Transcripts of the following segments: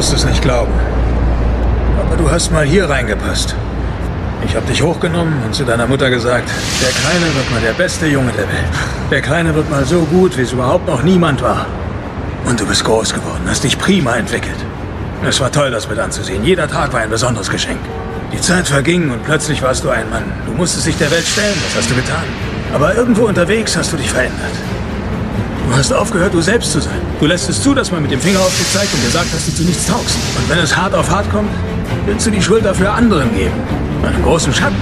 wirst es nicht glauben. Aber du hast mal hier reingepasst. Ich habe dich hochgenommen und zu deiner Mutter gesagt, der Kleine wird mal der beste Junge der Welt. Der Kleine wird mal so gut, wie es überhaupt noch niemand war. Und du bist groß geworden, hast dich prima entwickelt. Es war toll, das mit anzusehen. Jeder Tag war ein besonderes Geschenk. Die Zeit verging und plötzlich warst du ein Mann. Du musstest dich der Welt stellen, das hast du getan. Aber irgendwo unterwegs hast du dich verändert. Du hast aufgehört, du selbst zu sein. Du lässt es zu, dass man mit dem Finger auf dich zeigt und dir sagt, dass du zu nichts taugst. Und wenn es hart auf hart kommt, willst du die Schuld dafür anderen geben. Einen großen Schatten.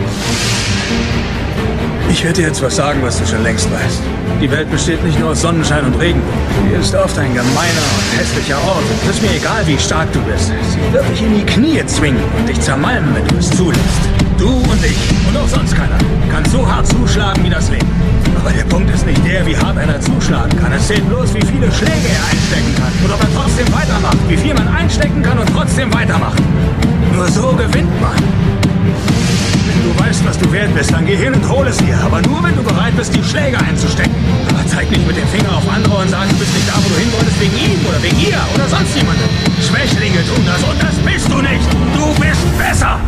Ich werde dir jetzt was sagen, was du schon längst weißt. Die Welt besteht nicht nur aus Sonnenschein und Regenbogen. Hier ist oft ein gemeiner und hässlicher Ort. Und es ist mir egal, wie stark du bist. Sie wird dich in die Knie zwingen und dich zermalmen, wenn du es zulässt. Du und ich und auch sonst keiner kann so hart zuschlagen wie das Leben. Aber der Punkt ist nicht der, wie hart einer zuschlagen kann. Es zählt bloß, wie viele Schläge er einstecken kann. Und ob er trotzdem weitermacht. Wie viel man einstecken kann und trotzdem weitermacht. Nur so gewinnt man. Wenn du weißt, was du wert bist, dann geh hin und hol es dir. Aber nur, wenn du bereit bist, die Schläge einzustecken. Aber zeig nicht mit dem Finger auf andere und sag, du bist nicht da, wo du hin wolltest, wegen ihm oder wegen ihr oder sonst jemandem. Schwächlinge tun das und das bist du nicht. Du bist besser.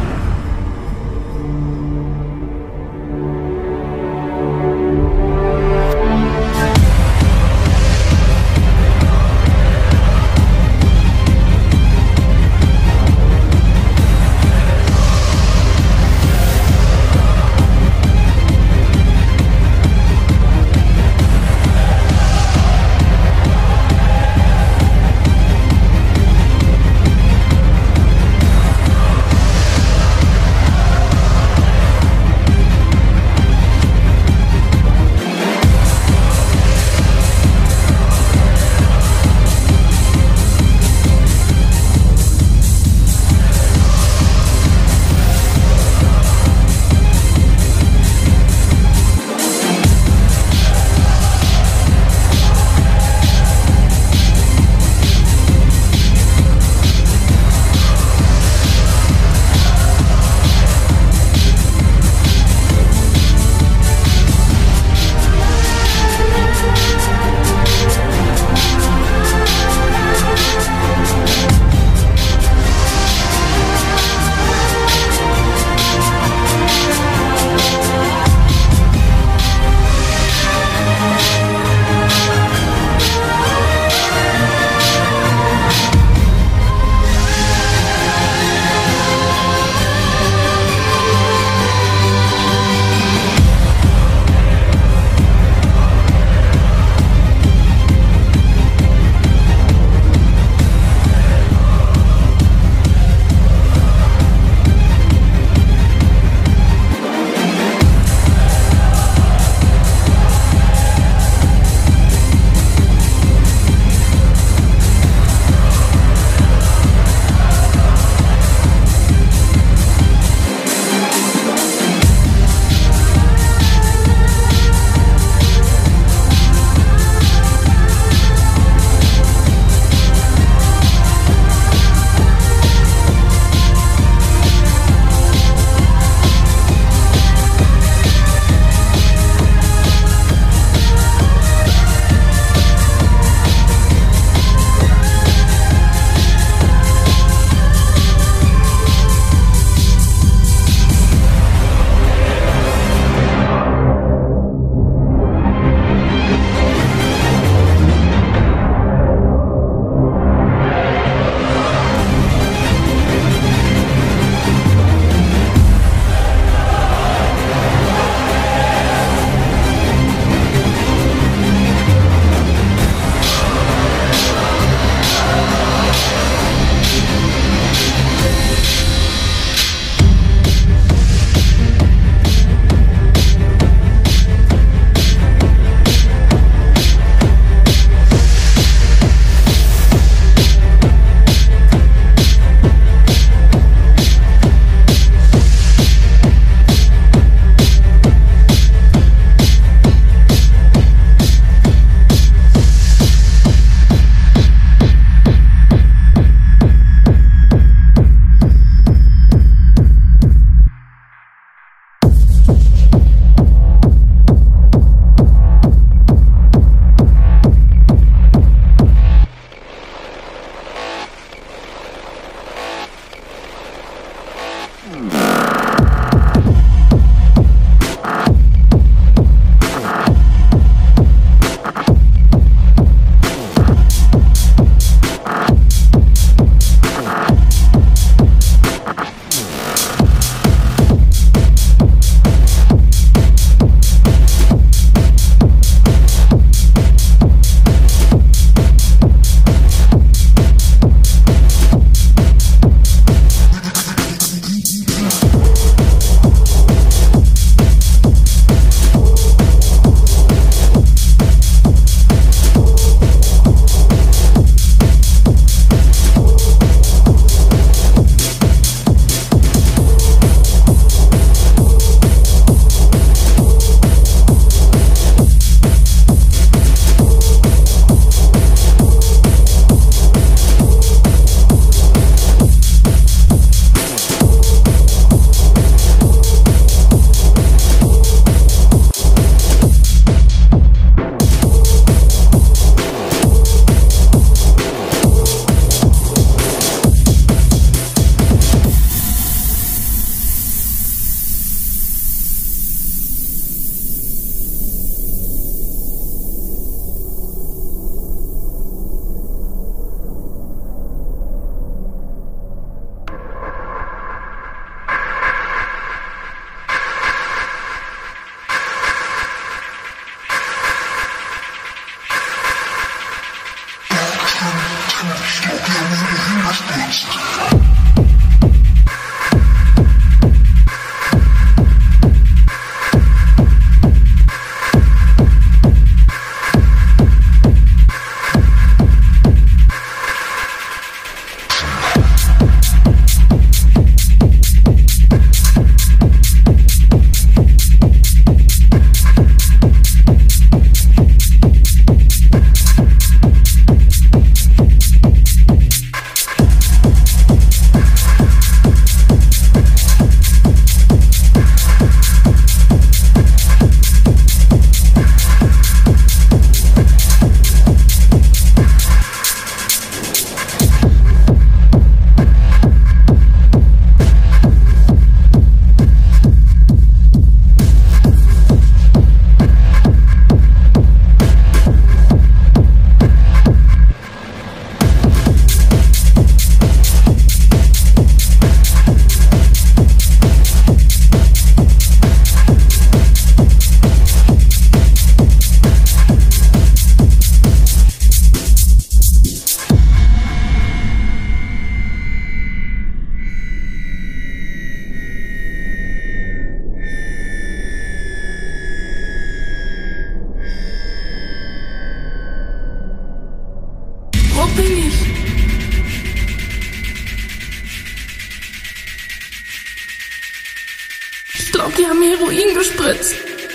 glaube, die haben mir Heroin gespritzt.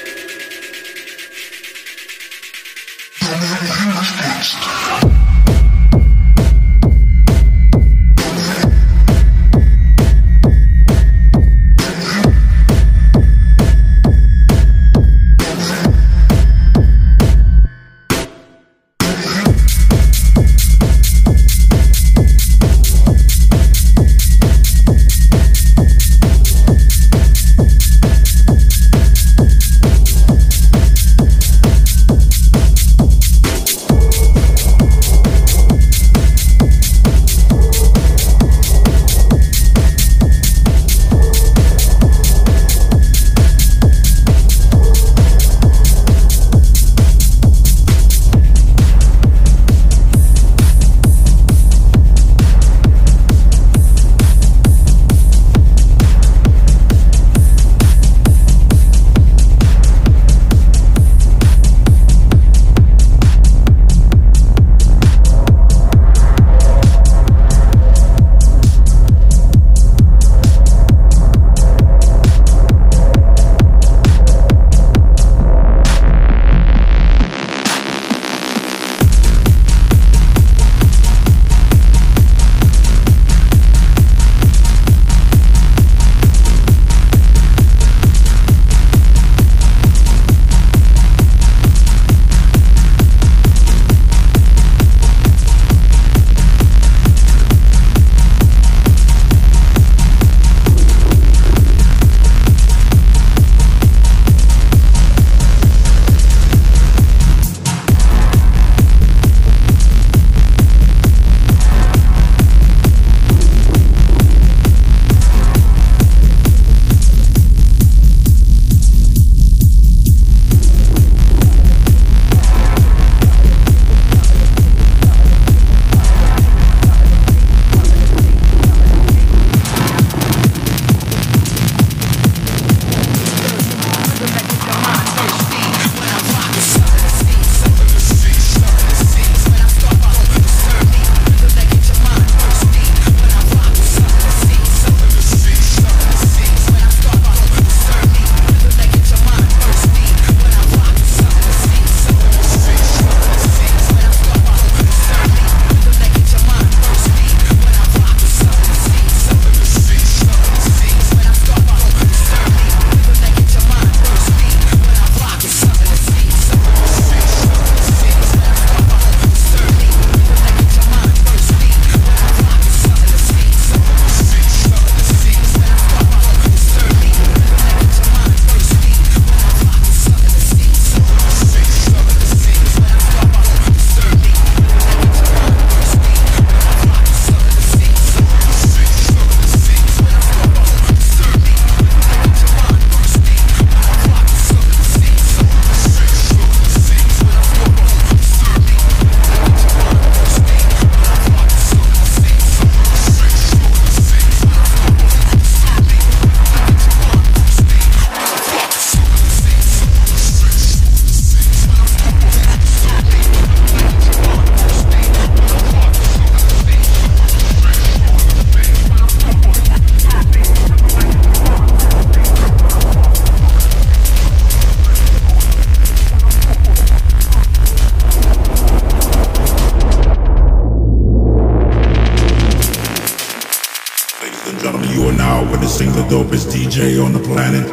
witnessing the dopest DJ on the planet.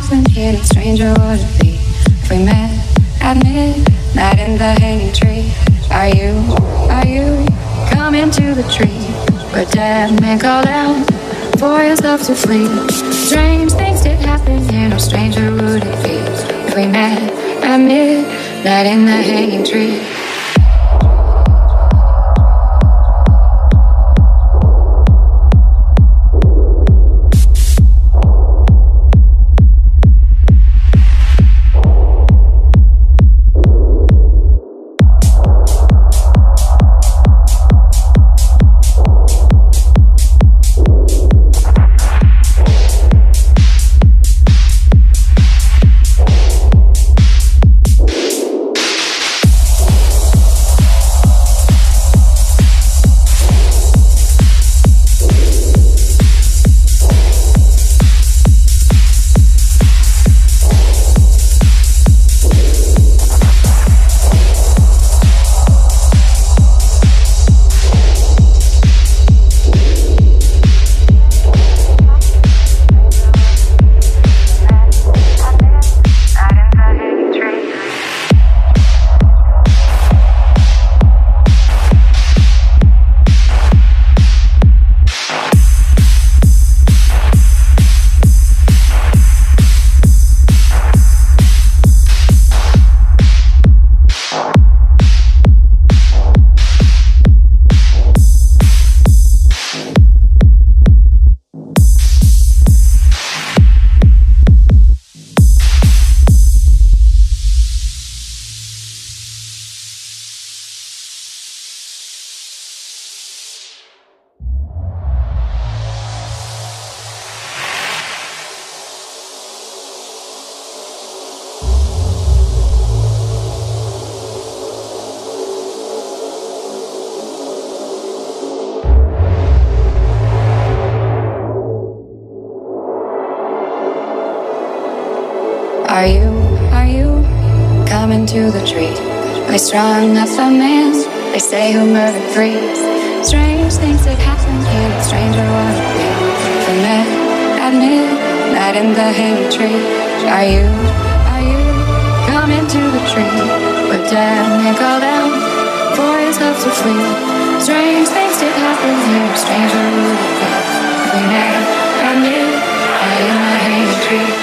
happened here, no stranger would it be if we met at midnight in the hanging tree? Are you coming to the tree where dead men called out for yourself to flee? Strange things did happen here, no stranger would it be if we met at midnight in the hanging tree? Are you coming to the tree? They strung up a man, they say who murdered three. Strange things that happened here, no stranger would it be if we met at midnight in the hanging tree? Are you coming to the tree where dead men called out for yourself to flee? Strange things did happen here, no stranger would it be if we met at midnight in the hanging tree?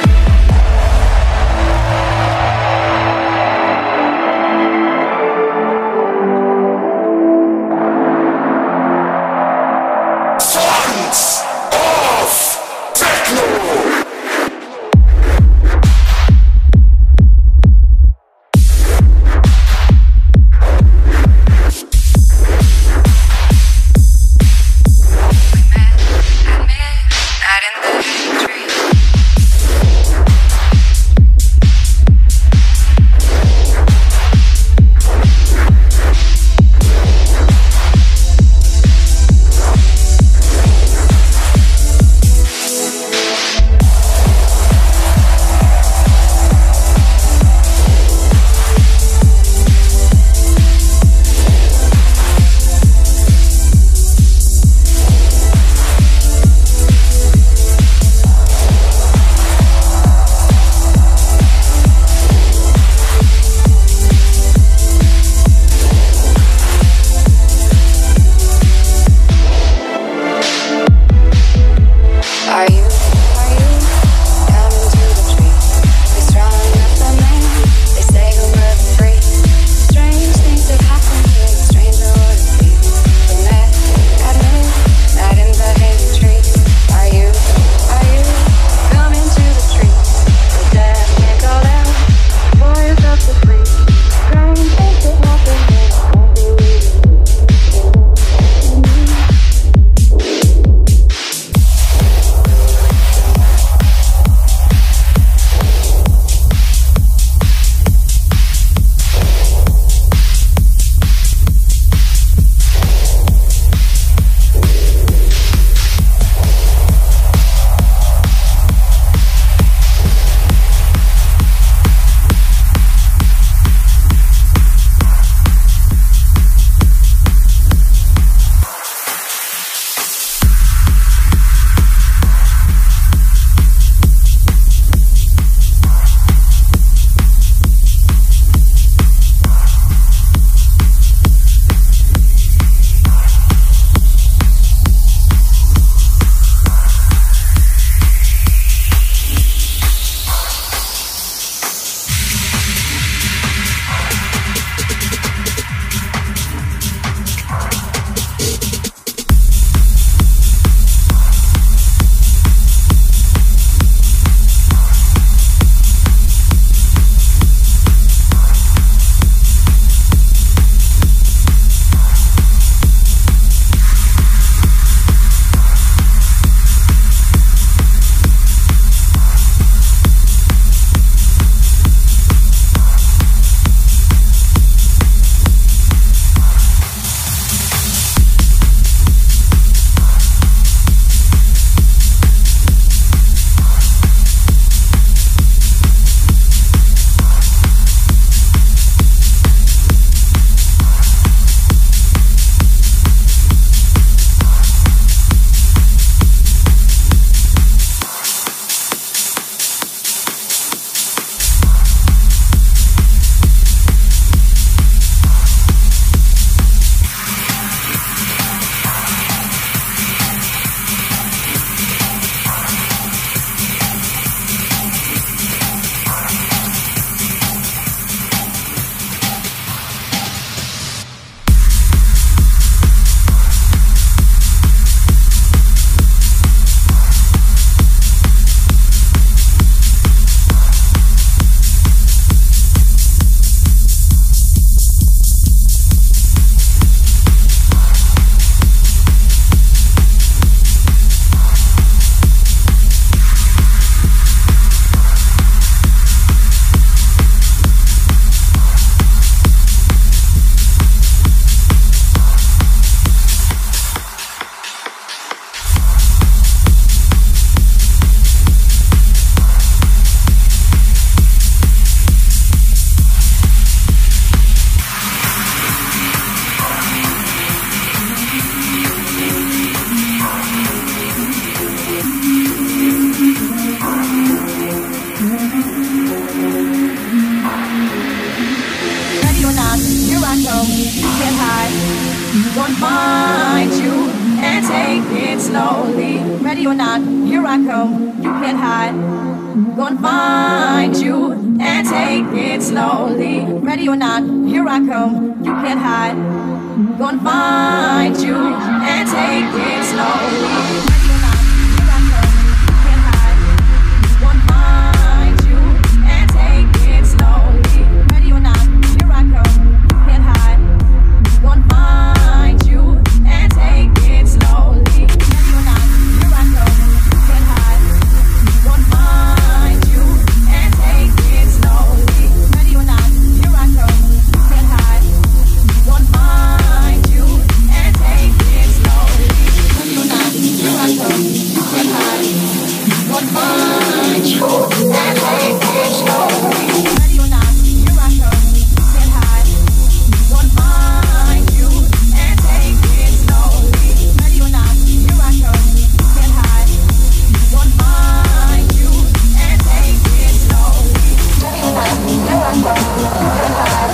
here I come, you can't hide. Gonna find you and take it slowly. Ready or not, here I come, you can't hide. Gonna find you and take it slowly. Ready or not, here I come, you can't hide. Gonna find you and take it slowly. Ready or not, here I come, you can't hide. Gonna find you and take it slowly. Ready or not, here I come, you can't hide. Gonna find you and take it slowly. Ready or not, here I come, you can't hide. Gonna find you and take it slowly. Ready or not, here I come, you can't hide. Gonna find you and take it slowly. Ready or not, here I come, you can't hide. Gonna find you and take it slowly. Ready or not, here I come, you can't hide. Gonna find you and take it slowly. Ready or not, here I come, you can't hide.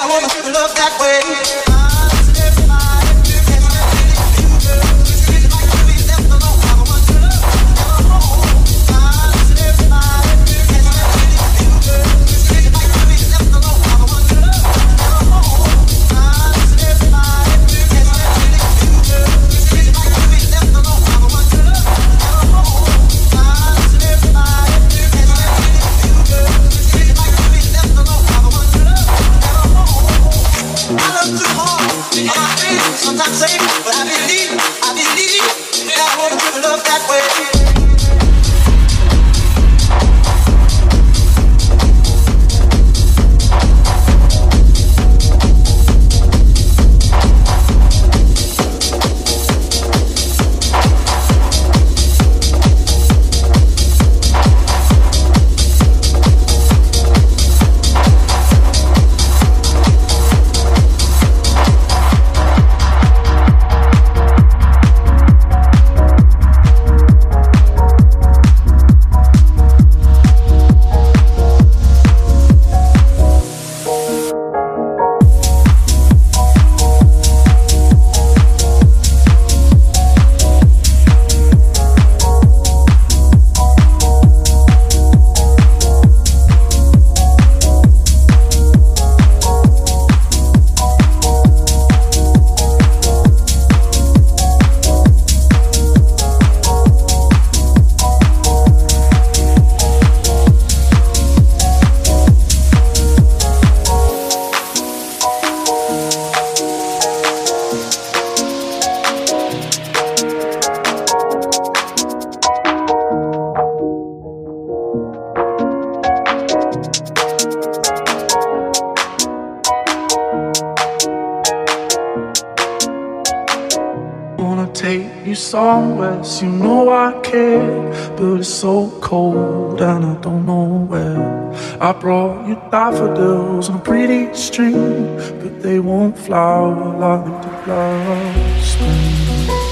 somewhere, so you know I care. But it's so cold and I don't know where. I brought you daffodils on a pretty string, but they won't flower like the last spring.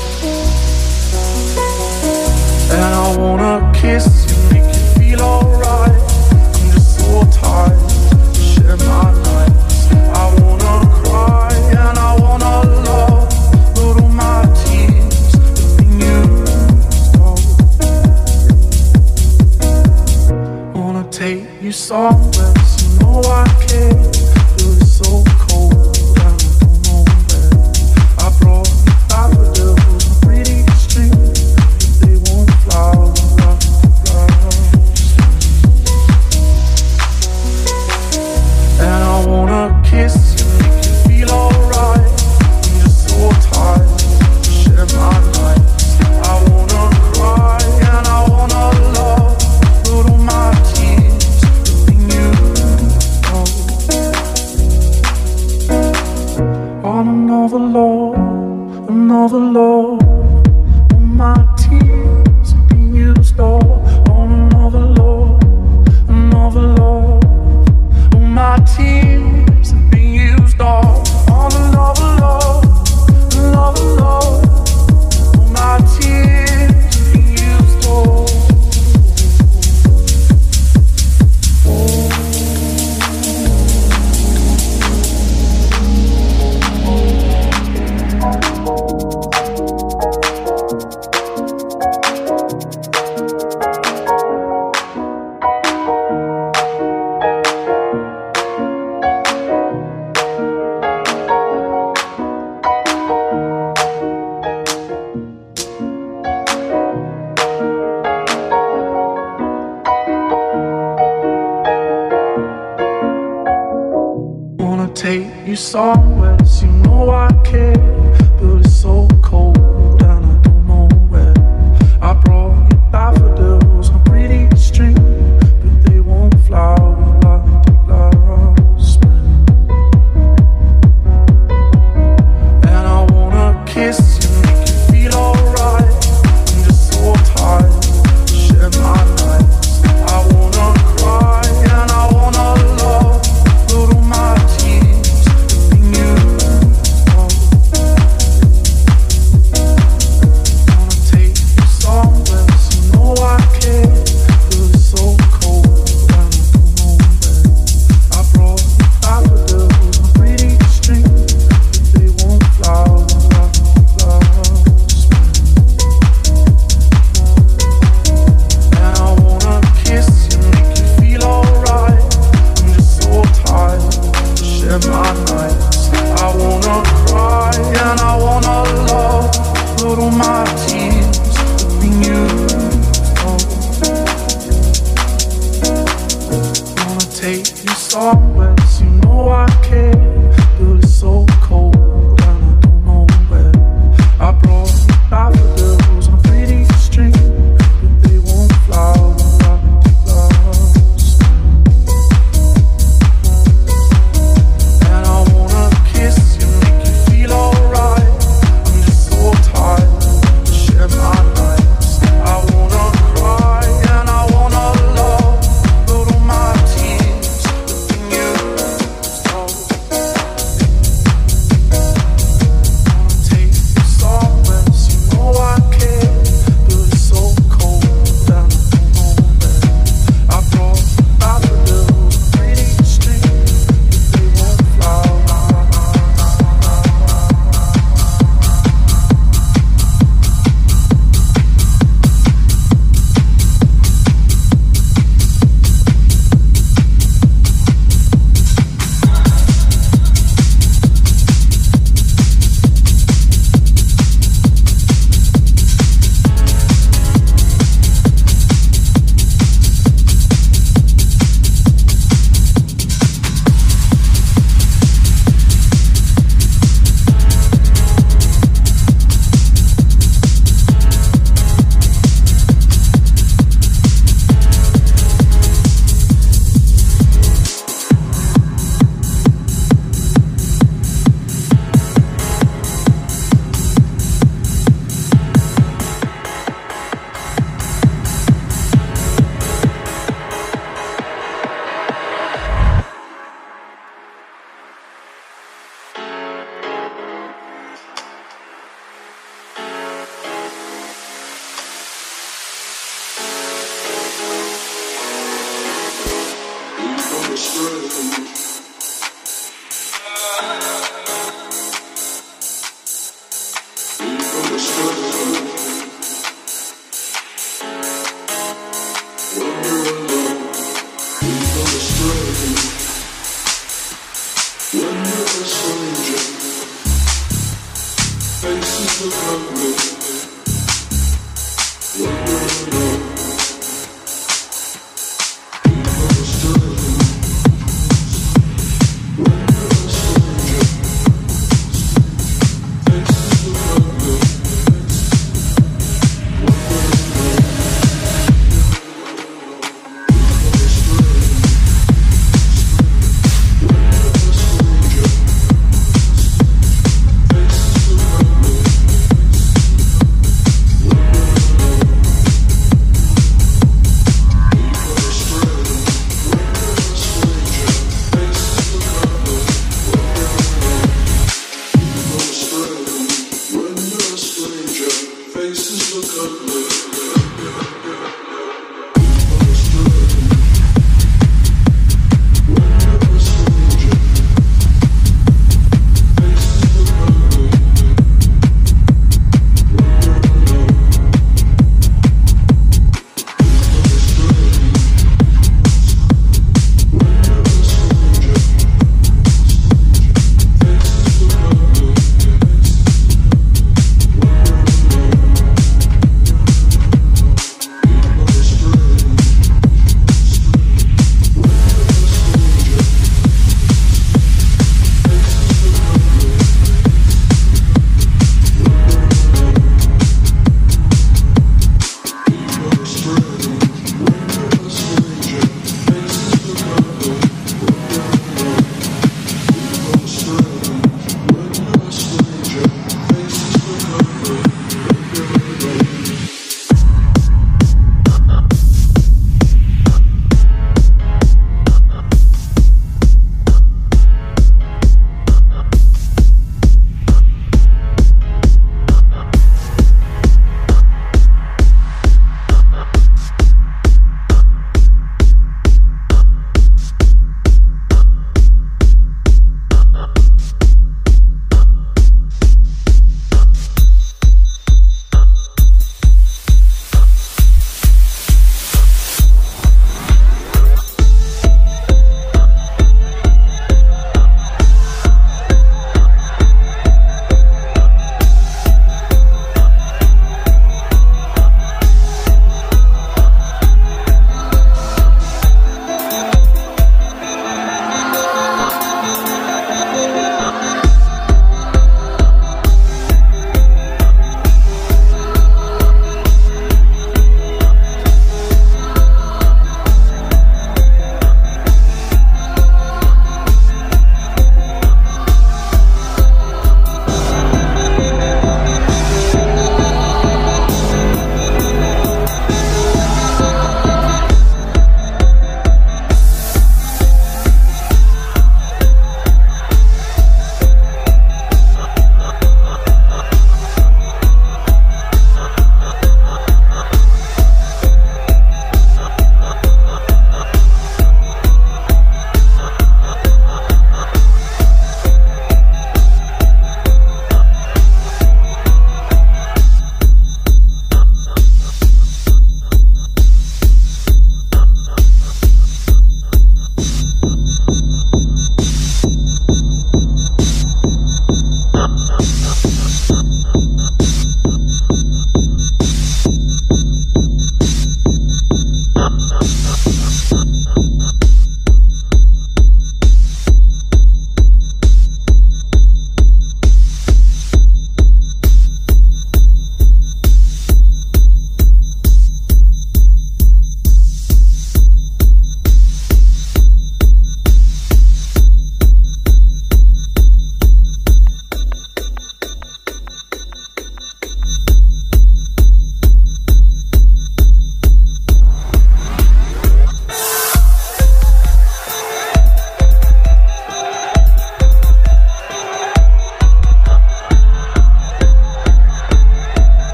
And I wanna kiss you, make you feel alright. I'm just so tired to share my nights. I wanna cry and I wanna love, but all my tears have been used up. Wanna take you somewhere, so you know I care. But it's so cold and I don't know where. I brought you daffodils on a pretty string, but they won't flower like the last. And I wanna kiss you, make you feel alright. I'm just so tired to share my nights. I wanna cry and I wanna love, but all my tears have been used up. On another love, another love. All my tears have been used up. On another love, another love. All my tears have been used all on another love, another love. All my tears have been used all. Wanna take you somewhere, so you know I care. But it's so cold and I don't know where. I brought you daffodils on a pretty string, but they won't flower like the last spring. And I wanna kiss you, make you feel alright. I'm just so tired to share my nights. I wanna cry and I wanna love, but all my tears have been used up. somewhere, you know I care, but it's so cold and I don't know where. I brought daffodils on a pretty string, but they won't flower without me lost. And I wanna kiss you, make you feel alright. I'm just so tired to share my nights. I wanna cry and I wanna love, but all my tears have been used up. Take you somewhere, you know I care, but it's so cold and I don't know where. I brought daffodils, pretty string, but they won't flower.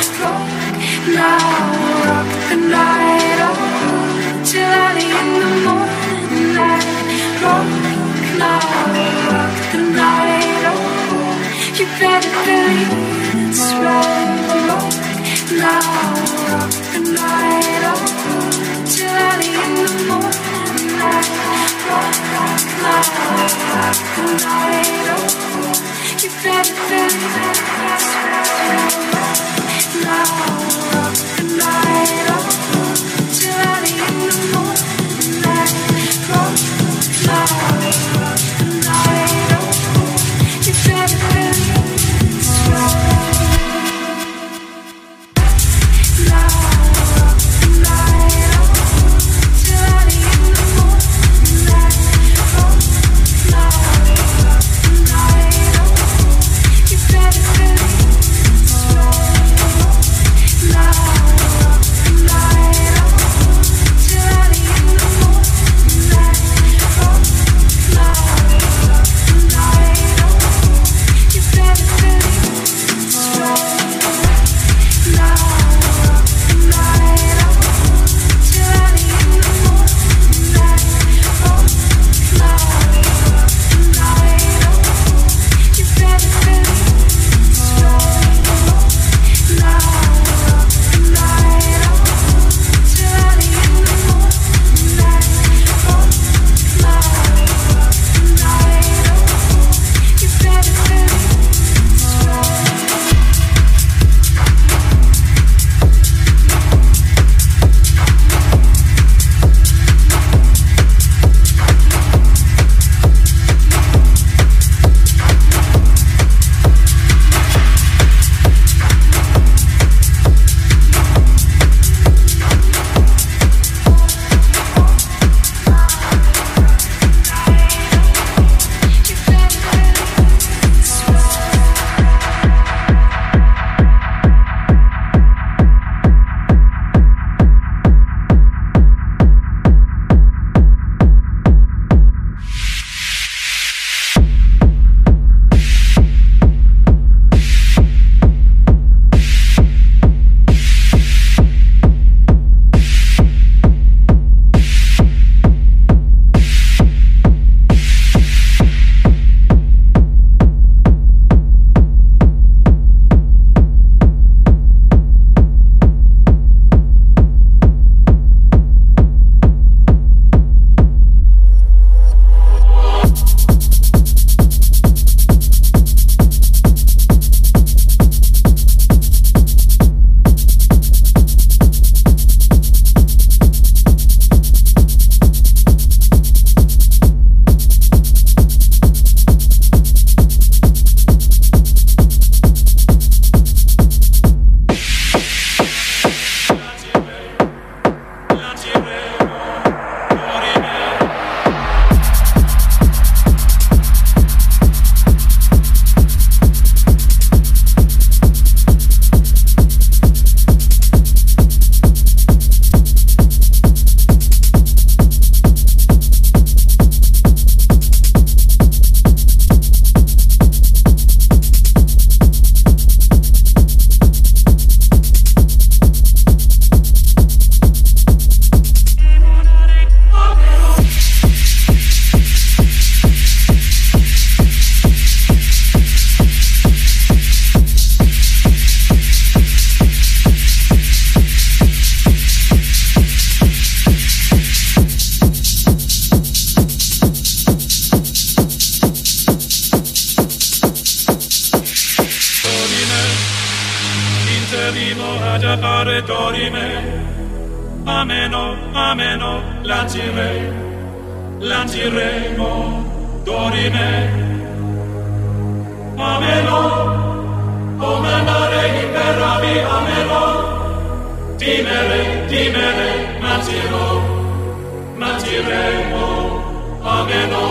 adapare dorime. Ameno, ameno, lanciremo, dorime. Ameno, come mare imperavi, ameno. Timere, manciremo, ameno.